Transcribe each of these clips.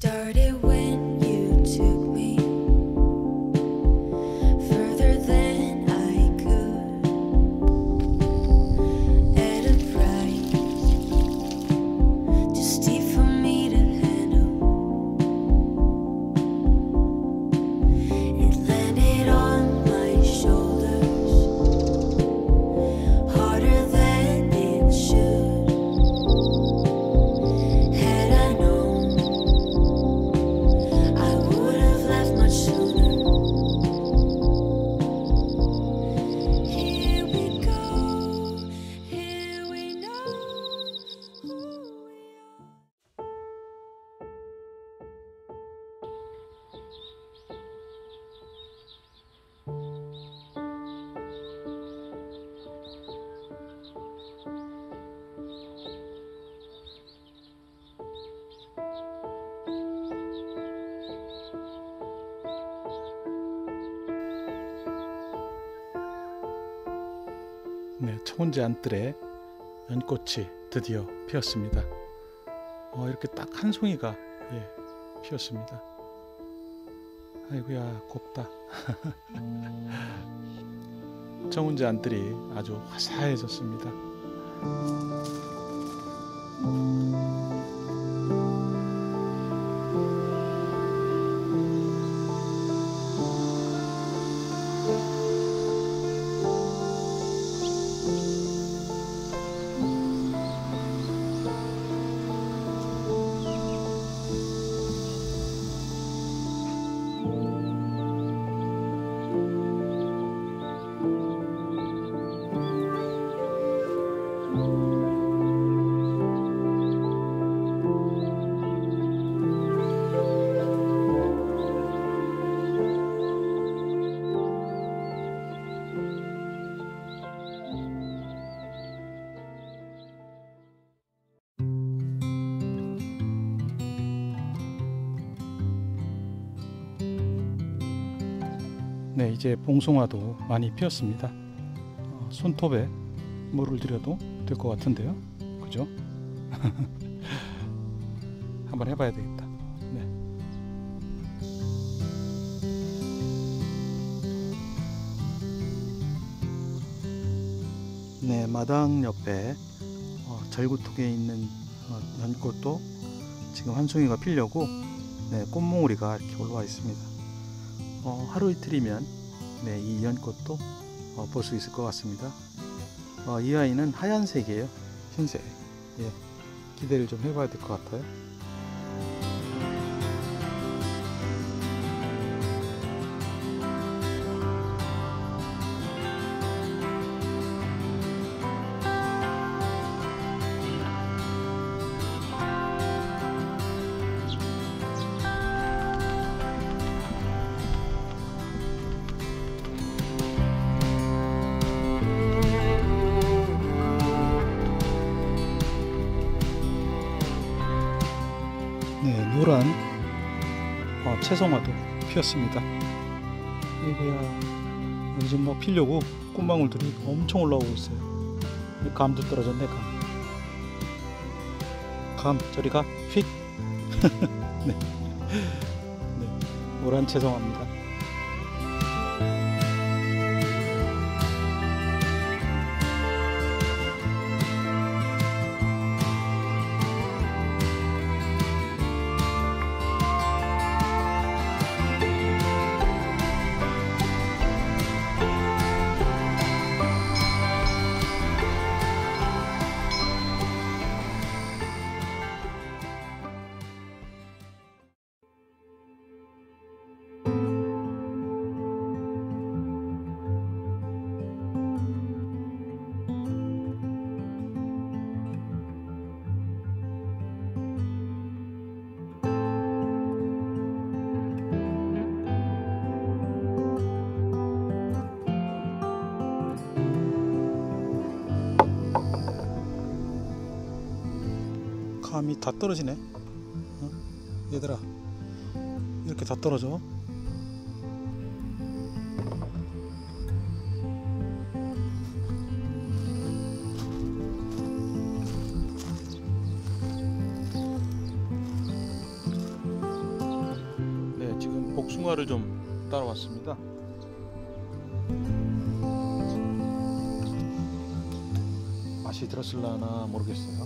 started when you took me further than I could, at a price too steep for me to handle. It landed on my shoulders harder than it should. Had I known, I would have left much sooner. Here we go, here we know who we are. 네, 청운지 안뜰에 연꽃이 드디어 피었습니다. 이렇게 딱 한 송이가 피었습니다. 아이고야, 곱다. 청운지 안뜰이 아주 화사해졌습니다. 네, 이제 봉송화도 많이 피었습니다. 손톱에 물을 들여도 될 것 같은데요, 그죠? 한번 해봐야 되겠다. 네. 네, 마당 옆에 절구통에 있는 연꽃도 지금 한 송이가 피려고 꽃몽우리가 이렇게 올라와 있습니다. 하루 이틀이면 이 연꽃도 볼 수 있을 것 같습니다. 이 아이는 하얀색이에요. 흰색. 기대를 좀 해봐야 될 것 같아요. 네, 노란 채송화도 피었습니다. 이거야, 요즘 뭐 피려고 꽃망울들이 엄청 올라오고 있어요. 감도 떨어졌네, 감 저리 가, 휙. 네. 노란 채송화입니다. 감이 다 떨어지네. 얘들아, 이렇게 다 떨어져. 복숭아를 좀 따라왔습니다. 맛이 들었을라나 모르겠어요.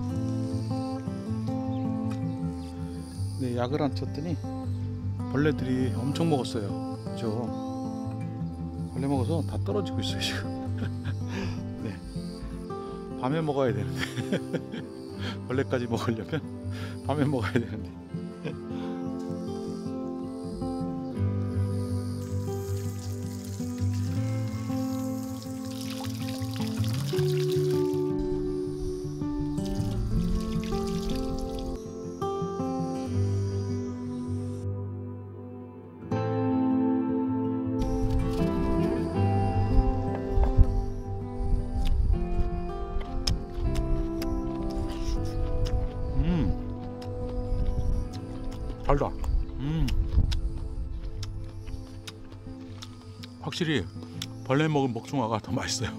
네, 약을 안 쳤더니 벌레들이 엄청 먹었어요. 그죠? 벌레 먹어서 다 떨어지고 있어요 지금. 네, 밤에 먹어야 되는데 벌레까지 먹으려면 밤에 먹어야 되는데. 달다. 확실히 벌레 먹은 복숭아가 더 맛있어요.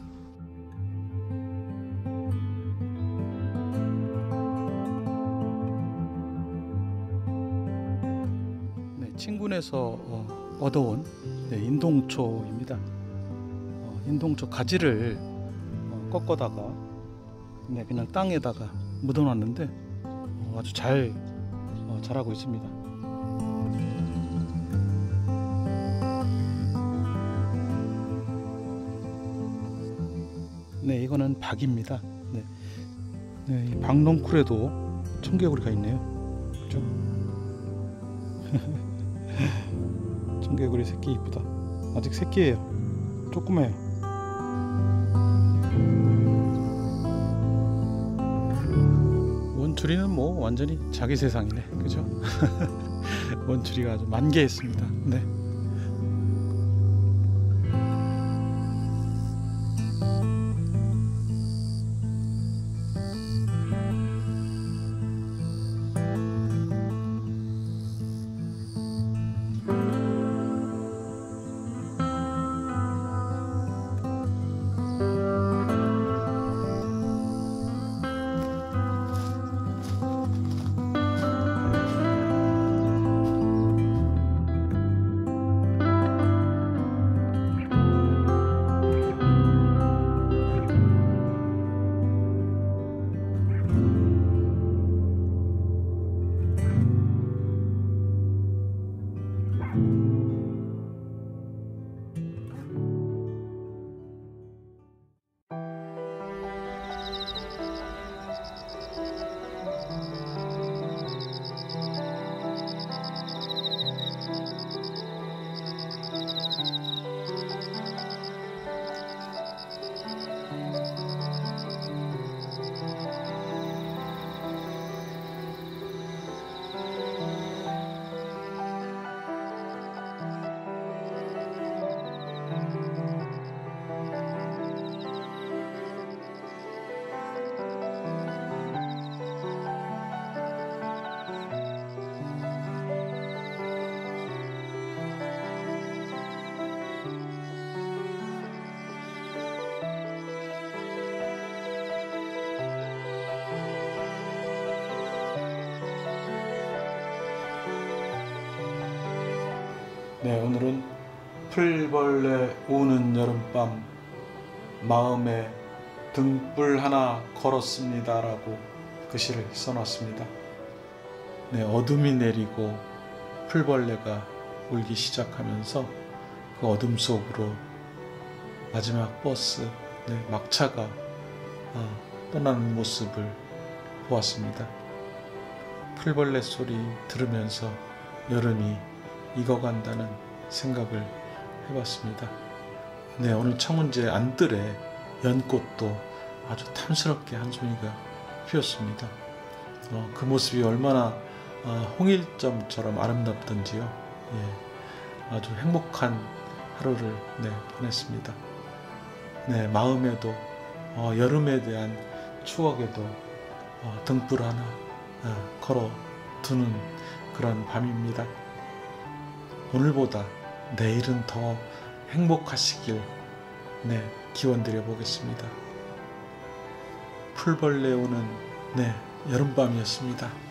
네, 친군에서 얻어온 인동초입니다. 인동초 가지를 꺾어다가 그냥 땅에다가 묻어놨는데 아주 잘 자라고 있습니다. 네, 이거는 박입니다. 네, 이 박넝쿨에도 청개구리가 있네요. 그죠? 청개구리 새끼 이쁘다. 아직 새끼예요. 조그매요. 원추리는 뭐 완전히 자기 세상이네. 그죠? 원추리가 아주 만개했습니다. 네. 네, 오늘은 풀벌레 우는 여름밤 마음에 등불 하나 걸었습니다 라고 글씨를 써놨습니다. 네, 어둠이 내리고 풀벌레가 울기 시작하면서 그 어둠 속으로 마지막 버스 막차가 떠나는 모습을 보았습니다. 풀벌레 소리 들으면서 여름이 익어간다는 생각을 해봤습니다. 네, 오늘 청운제 안뜰에 연꽃도 아주 탐스럽게 한 송이가 피었습니다. 그 모습이 얼마나 홍일점처럼 아름답던지요. 예, 아주 행복한 하루를 보냈습니다. 네, 마음에도 여름에 대한 추억에도 등불 하나 걸어두는 그런 밤입니다. 오늘보다 내일은 더 행복하시길 기원드려 보겠습니다. 풀벌레 오는 여름밤이었습니다.